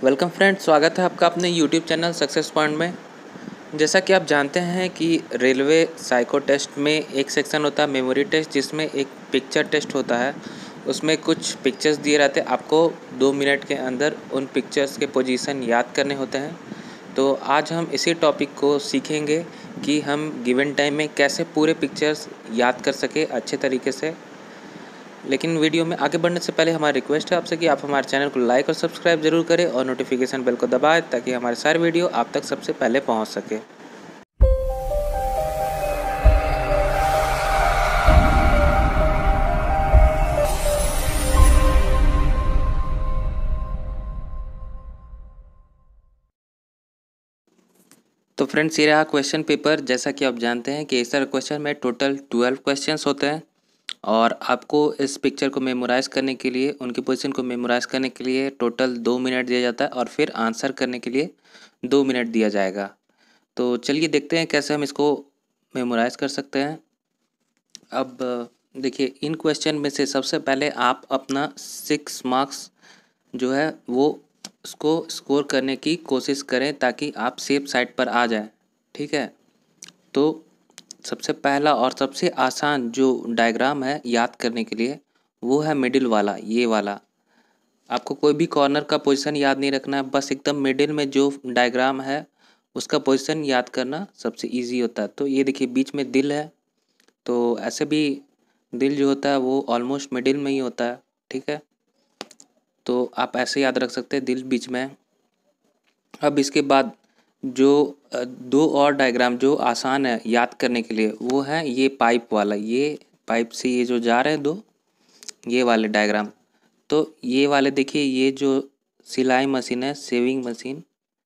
Welcome friends, स्वागत है आपका अपने यूट्यूब चैनल सक्सेस पॉइंट में। जैसा कि आप जानते हैं कि रेलवे साइको टेस्ट में एक सेक्शन होता है मेमोरी टेस्ट, जिसमें एक पिक्चर टेस्ट होता है। उसमें कुछ पिक्चर्स दिए रहते हैं, आपको 2 मिनट के अंदर उन पिक्चर्स के पोजीशन याद करने होते हैं। तो आज हम इसी टॉपिक को सीखेंगे कि हम गिवन टाइम में कैसे पूरे पिक्चर्स याद कर सके अच्छे तरीके से। लेकिन वीडियो में आगे बढ़ने से पहले हमारी रिक्वेस्ट है आपसे कि आप हमारे चैनल को लाइक और सब्सक्राइब जरूर करें और नोटिफिकेशन बेल को दबाएं, ताकि हमारे सारे वीडियो आप तक सबसे पहले पहुंच सके। तो फ्रेंड्स, ये रहा क्वेश्चन पेपर। जैसा कि आप जानते हैं कि इस तरह क्वेश्चन में टोटल 12 क्वेश्चंस होते हैं और आपको इस पिक्चर को मेमोराइज़ करने के लिए, उनकी पोजीशन को मेमोराइज़ करने के लिए टोटल 2 मिनट दिया जाता है और फिर आंसर करने के लिए 2 मिनट दिया जाएगा। तो चलिए देखते हैं कैसे हम इसको मेमोराइज़ कर सकते हैं। अब देखिए, इन क्वेश्चन में से सबसे पहले आप अपना 6 मार्क्स जो है वो उसको स्कोर करने की कोशिश करें, ताकि आप सेफ साइड पर आ जाएं। ठीक है, तो सबसे पहला और सबसे आसान जो डायग्राम है याद करने के लिए, वो है मिडिल वाला, ये वाला। आपको कोई भी कॉर्नर का पोजीशन याद नहीं रखना है, बस एकदम मिडिल में जो डायग्राम है उसका पोजीशन याद करना सबसे इजी होता है। तो ये देखिए, बीच में दिल है, तो ऐसे भी दिल जो होता है वो ऑलमोस्ट मिडिल में ही होता है। ठीक है, तो आप ऐसे याद रख सकते हैं, दिल बीच में है। अब इसके बाद जो दो और डायग्राम जो आसान है याद करने के लिए, वो है ये पाइप वाला। ये पाइप से ये जो जा रहे हैं दो, ये वाले डायग्राम। तो ये वाले देखिए, ये जो सिलाई मशीन है, सेविंग मशीन,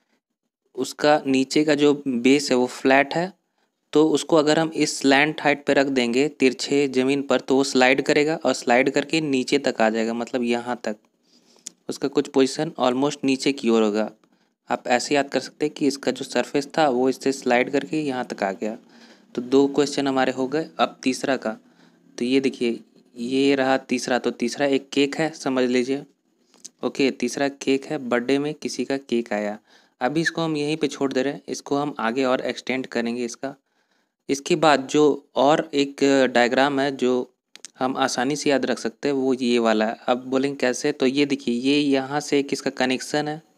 उसका नीचे का जो बेस है वो फ्लैट है। तो उसको अगर हम इस स्लैंट हाइट पे रख देंगे तिरछे ज़मीन पर, तो वो स्लाइड करेगा और स्लाइड करके नीचे तक आ जाएगा, मतलब यहाँ तक। उसका कुछ पोजीशन ऑलमोस्ट नीचे की ओर होगा। आप ऐसे याद कर सकते हैं कि इसका जो सरफेस था वो इससे स्लाइड करके यहाँ तक आ गया। तो 2 क्वेश्चन हमारे हो गए। अब तीसरा का, तो ये देखिए, ये रहा तीसरा। तो तीसरा एक केक है, समझ लीजिए। ओके, तीसरा केक है, बर्थडे में किसी का केक आया। अभी इसको हम यहीं पे छोड़ दे रहे हैं, इसको हम आगे और एक्सटेंड करेंगे इसका। इसके बाद जो और एक डायग्राम है जो हम आसानी से याद रख सकते हैं, वो ये वाला है। अब बोलेंगे कैसे, तो ये देखिए, ये यहाँ से किसका कनेक्शन है।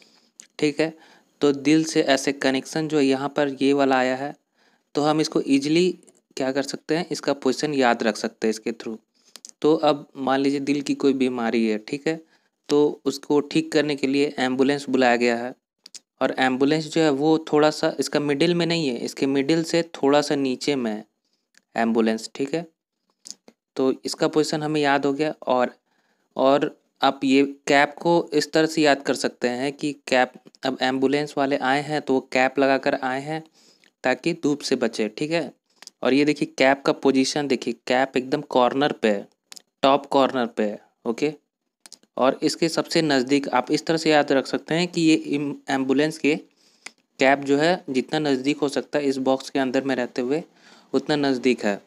ठीक है, तो दिल से ऐसे कनेक्शन जो यहाँ पर ये वाला आया है, तो हम इसको ईजिली क्या कर सकते हैं, इसका पोजीशन याद रख सकते हैं इसके थ्रू। तो अब मान लीजिए दिल की कोई बीमारी है, ठीक है, तो उसको ठीक करने के लिए एम्बुलेंस बुलाया गया है। और एम्बुलेंस जो है वो थोड़ा सा इसका मिडिल में नहीं है, इसके मिडिल से थोड़ा सा नीचे में है एम्बुलेंस। ठीक है, तो इसका पोजीशन हमें याद हो गया। और आप ये कैप को इस तरह से याद कर सकते हैं कि कैप, अब एम्बुलेंस वाले आए हैं तो वो कैप लगा कर आए हैं ताकि धूप से बचे। ठीक है, और ये देखिए कैप का पोजीशन देखिए, कैप एकदम कॉर्नर पे है, टॉप कॉर्नर पे है। ओके, और इसके सबसे नज़दीक आप इस तरह से याद रख सकते हैं कि ये एम्बुलेंस के कैप जो है जितना नज़दीक हो सकता है इस बॉक्स के अंदर में रहते हुए, उतना नज़दीक है।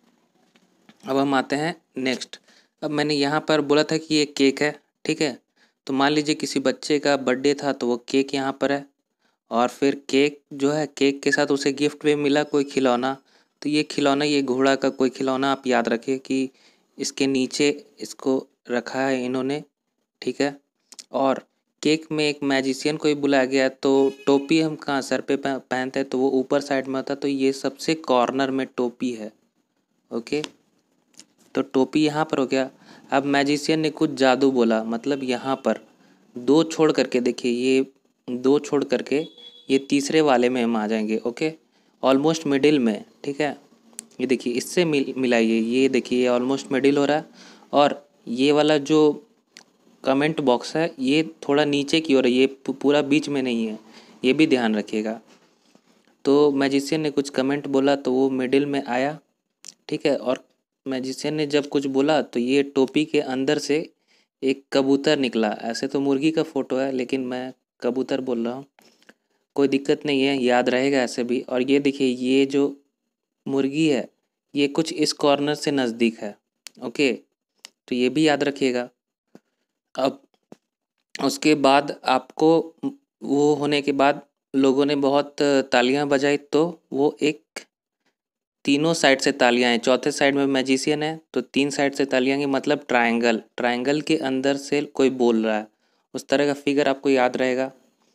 अब हम आते हैं नेक्स्ट। अब मैंने यहाँ पर बोला था कि ये केक है। ठीक है, तो मान लीजिए किसी बच्चे का बर्थडे था, तो वो केक यहाँ पर है। और फिर केक जो है, केक के साथ उसे गिफ्ट में मिला कोई खिलौना। तो ये खिलौना, ये घोड़ा का कोई खिलौना आप याद रखिए कि इसके नीचे इसको रखा है इन्होंने। ठीक है, और केक में एक मैजिशियन को भी बुलाया गया है। तो टोपी हम कहाँ सर पे पहनते हैं, तो वो ऊपर साइड में होता है, तो ये सबसे कॉर्नर में टोपी है। ओके, तो टोपी यहाँ पर हो गया। अब मैजिशियन ने कुछ जादू बोला, मतलब यहाँ पर 2 छोड़ करके देखिए, ये 2 छोड़ करके ये तीसरे वाले में हम आ जाएंगे। ओके, ऑलमोस्ट मिडिल में। ठीक है, ये देखिए, इससे मिलाइए, ये देखिए, ये ऑलमोस्ट मिडिल हो रहा है। और ये वाला जो कमेंट बॉक्स है ये थोड़ा नीचे की ओर है, ये पूरा बीच में नहीं है, ये भी ध्यान रखिएगा। तो मैजिशियन ने कुछ कमेंट बोला तो वो मिडिल में आया। ठीक है, और मैजिशियन ने जब कुछ बोला तो ये टोपी के अंदर से एक कबूतर निकला। ऐसे तो मुर्गी का फ़ोटो है, लेकिन मैं कबूतर बोल रहा हूँ, कोई दिक्कत नहीं है, याद रहेगा ऐसे भी। और ये देखिए, ये जो मुर्गी है ये कुछ इस कॉर्नर से नज़दीक है। ओके, तो ये भी याद रखिएगा। अब उसके बाद आपको वो होने के बाद लोगों ने बहुत तालियां बजाई, तो वो एक तीनों साइड से तालियां हैं। चौथे साइड में मैजिशियन है तो तीन साइड से तालियां हैं, मतलब ट्रायंगल। ट्रायंगल के अंदर से कोई बोल रहा है, उस तरह का फिगर आपको याद रहेगा।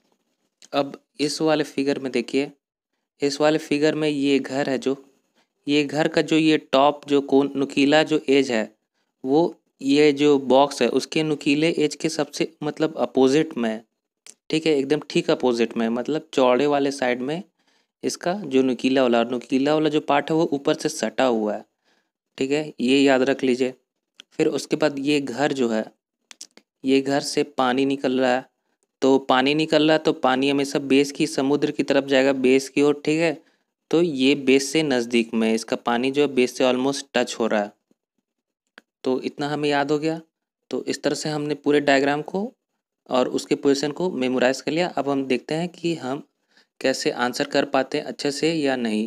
अब इस वाले फिगर में देखिए, इस वाले फिगर में ये घर है, जो ये घर का जो ये टॉप जो कोन नुकीला जो एज है, वो ये जो बॉक्स है उसके नुकीले एज के सबसे मतलब अपोजिट में है। ठीक है, एकदम ठीक अपोजिट में, मतलब चौड़े वाले साइड में इसका जो नुकीला वाला, और नुकीला वाला जो पार्ट है वो ऊपर से सटा हुआ है। ठीक है, ये याद रख लीजिए। फिर उसके बाद ये घर जो है, ये घर से पानी निकल रहा है, तो पानी निकल रहा है तो पानी हमेशा बेस की समुद्र की तरफ जाएगा, बेस की ओर। ठीक है, तो ये बेस से नज़दीक में है, इसका पानी जो है बेस से ऑलमोस्ट टच हो रहा है। तो इतना हमें याद हो गया। तो इस तरह से हमने पूरे डायग्राम को और उसके पोजीशन को मेमोराइज कर लिया। अब हम देखते हैं कि हम कैसे आंसर कर पाते हैं अच्छे से या नहीं।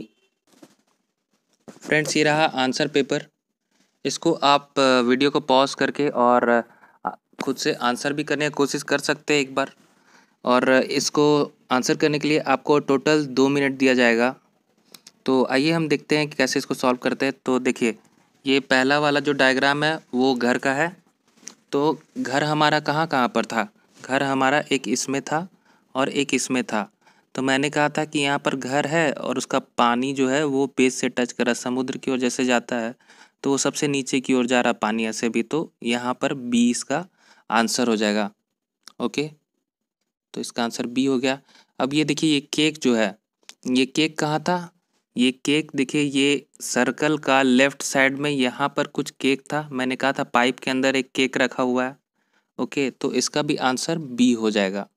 फ्रेंड्स, ये रहा आंसर पेपर। इसको आप वीडियो को पॉज करके और खुद से आंसर भी करने की कोशिश कर सकते हैं एक बार। और इसको आंसर करने के लिए आपको टोटल 2 मिनट दिया जाएगा। तो आइए हम देखते हैं कि कैसे इसको सॉल्व करते हैं। तो देखिए, ये पहला वाला जो डायग्राम है वो घर का है। तो घर हमारा कहाँ कहाँ पर था? घर हमारा एक इसमें था और एक इसमें था। तो मैंने कहा था कि यहाँ पर घर है और उसका पानी जो है वो बेस से टच कर रहा है, समुद्र की ओर जैसे जाता है तो वो सबसे नीचे की ओर जा रहा पानी ऐसे भी। तो यहाँ पर बी इसका आंसर हो जाएगा। ओके, तो इसका आंसर बी हो गया। अब ये देखिए, ये केक जो है, ये केक कहाँ था? ये केक देखिए, ये सर्कल का लेफ्ट साइड में यहाँ पर कुछ केक था। मैंने कहा था पाइप के अंदर एक केक रखा हुआ है। ओके, तो इसका भी आंसर बी हो जाएगा।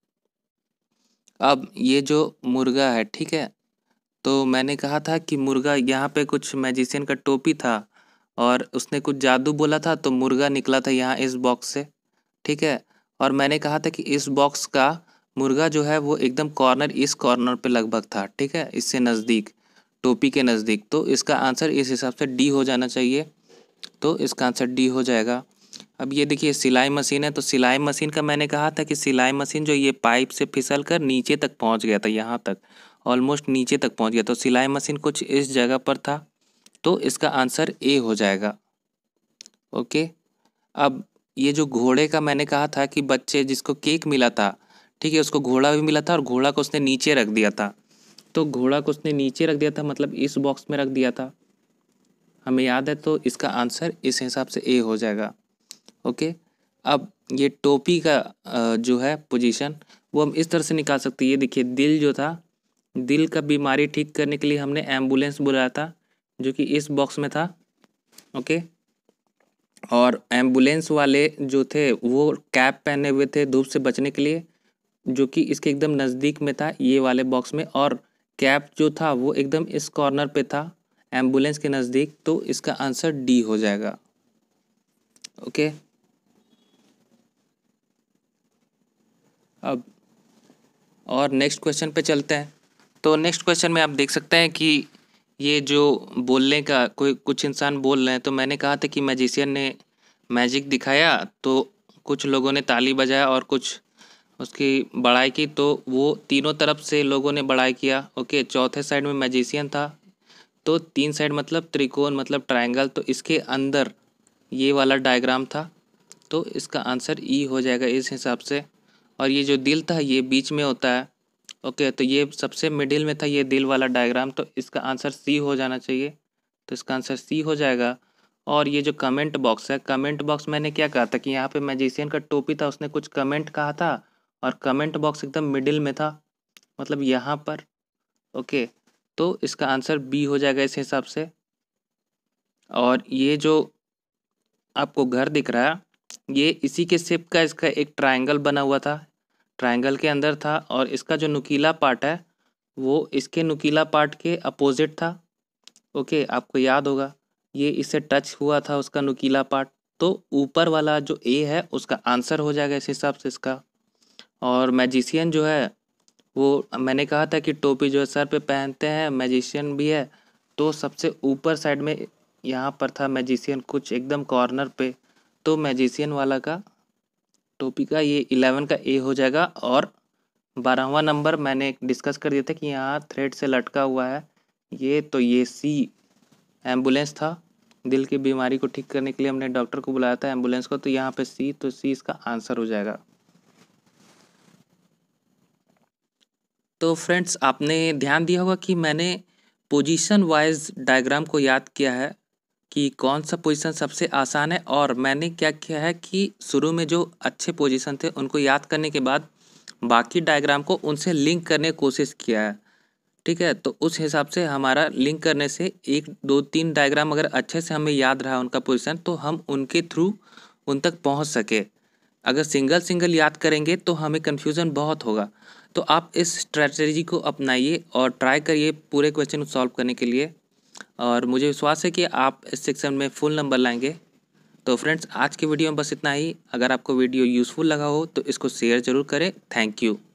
अब ये जो मुर्गा है, ठीक है, तो मैंने कहा था कि मुर्गा, यहाँ पे कुछ मैजिशियन का टोपी था और उसने कुछ जादू बोला था तो मुर्गा निकला था यहाँ इस बॉक्स से। ठीक है, और मैंने कहा था कि इस बॉक्स का मुर्गा जो है वो एकदम कॉर्नर, इस कॉर्नर पे लगभग था। ठीक है, इससे नज़दीक, टोपी के नज़दीक। तो इसका आंसर इस हिसाब से डी हो जाना चाहिए। तो इसका आंसर डी हो जाएगा। अब ये देखिए, सिलाई मशीन है, तो सिलाई मशीन का मैंने कहा था कि सिलाई मशीन जो ये पाइप से फिसल कर नीचे तक पहुंच गया था, यहाँ तक ऑलमोस्ट नीचे तक पहुंच गया। तो सिलाई मशीन कुछ इस जगह पर था, तो इसका आंसर ए हो जाएगा। ओके, अब ये जो घोड़े का मैंने कहा था कि बच्चे जिसको केक मिला था, ठीक है, उसको घोड़ा भी मिला था और घोड़ा को उसने नीचे रख दिया था। तो घोड़ा को उसने नीचे रख दिया था, मतलब इस बॉक्स में रख दिया था, हमें याद है। तो इसका आंसर इस हिसाब से ए हो जाएगा। ओके, अब ये टोपी का जो है पोजीशन, वो हम इस तरह से निकाल सकते हैं। ये देखिए, दिल जो था, दिल का बीमारी ठीक करने के लिए हमने एम्बुलेंस बुलाया था, जो कि इस बॉक्स में था। ओके, और एम्बुलेंस वाले जो थे वो कैप पहने हुए थे धूप से बचने के लिए, जो कि इसके एकदम नज़दीक में था ये वाले बॉक्स में। और कैप जो था वो एकदम इस कॉर्नर पे था, एम्बुलेंस के नज़दीक। तो इसका आंसर डी हो जाएगा। ओके, अब और नेक्स्ट क्वेश्चन पे चलते हैं। तो नेक्स्ट क्वेश्चन में आप देख सकते हैं कि ये जो बोलने का, कोई कुछ इंसान बोल रहे हैं, तो मैंने कहा था कि मैजिशियन ने मैजिक दिखाया तो कुछ लोगों ने ताली बजाया और कुछ उसकी बड़ाई की। तो वो तीनों तरफ से लोगों ने बड़ाई किया। ओके, चौथे साइड में मैजिशियन था, तो तीन साइड मतलब त्रिकोण मतलब ट्रायंगल, तो इसके अंदर ये वाला डायग्राम था। तो इसका आंसर ई हो जाएगा इस हिसाब से। और ये जो दिल था ये बीच में होता है। ओके, तो ये सबसे मिडिल में था ये दिल वाला डायग्राम, तो इसका आंसर सी हो जाना चाहिए। तो इसका आंसर सी हो जाएगा। और ये जो कमेंट बॉक्स है, कमेंट बॉक्स मैंने क्या कहा था कि यहाँ पे मैजिशियन का टोपी था, उसने कुछ कमेंट कहा था और कमेंट बॉक्स एकदम मिडिल में था, मतलब यहाँ पर। ओके, तो इसका आंसर बी हो जाएगा इस हिसाब से। और ये जो आपको घर दिख रहा है, ये इसी के शेप का इसका एक ट्रायंगल बना हुआ था, ट्रायंगल के अंदर था। और इसका जो नुकीला पार्ट है वो इसके नुकीला पार्ट के अपोजिट था। ओके, आपको याद होगा, ये इससे टच हुआ था उसका नुकीला पार्ट। तो ऊपर वाला जो ए है उसका आंसर हो जाएगा इस हिसाब से इसका। और मैजिशियन जो है, वो मैंने कहा था कि टोपी जो है सर पे पहनते हैं, मैजिशियन भी है, तो सबसे ऊपर साइड में यहाँ पर था मैजिशियन, कुछ एकदम कॉर्नर पे। तो मैजिशियन वाला का टॉपिक का ये 11 का ए हो जाएगा। और 12वां नंबर मैंने डिस्कस कर दिया था कि यहाँ थ्रेड से लटका हुआ है ये सी एम्बुलेंस था। दिल की बीमारी को ठीक करने के लिए हमने डॉक्टर को बुलाया था, एम्बुलेंस को, तो यहाँ पे सी, तो सी इसका आंसर हो जाएगा। तो फ्रेंड्स आपने ध्यान दिया होगा कि मैंने पोजीशन वाइज डायग्राम को याद किया है कि कौन सा पोजीशन सबसे आसान है, और मैंने क्या किया है कि शुरू में जो अच्छे पोजीशन थे उनको याद करने के बाद बाकी डायग्राम को उनसे लिंक करने की कोशिश किया है। ठीक है, तो उस हिसाब से हमारा लिंक करने से 1 2 3 डायग्राम अगर अच्छे से हमें याद रहा उनका पोजीशन, तो हम उनके थ्रू उन तक पहुंच सके। अगर सिंगल सिंगल याद करेंगे तो हमें कन्फ्यूज़न बहुत होगा। तो आप इस स्ट्रैटेजी को अपनाइए और ट्राई करिए पूरे क्वेश्चन को सॉल्व करने के लिए, और मुझे विश्वास है कि आप इस सेक्शन में फुल नंबर लाएंगे। तो फ्रेंड्स आज की वीडियो में बस इतना ही। अगर आपको वीडियो यूज़फुल लगा हो तो इसको शेयर ज़रूर करें। Thank you.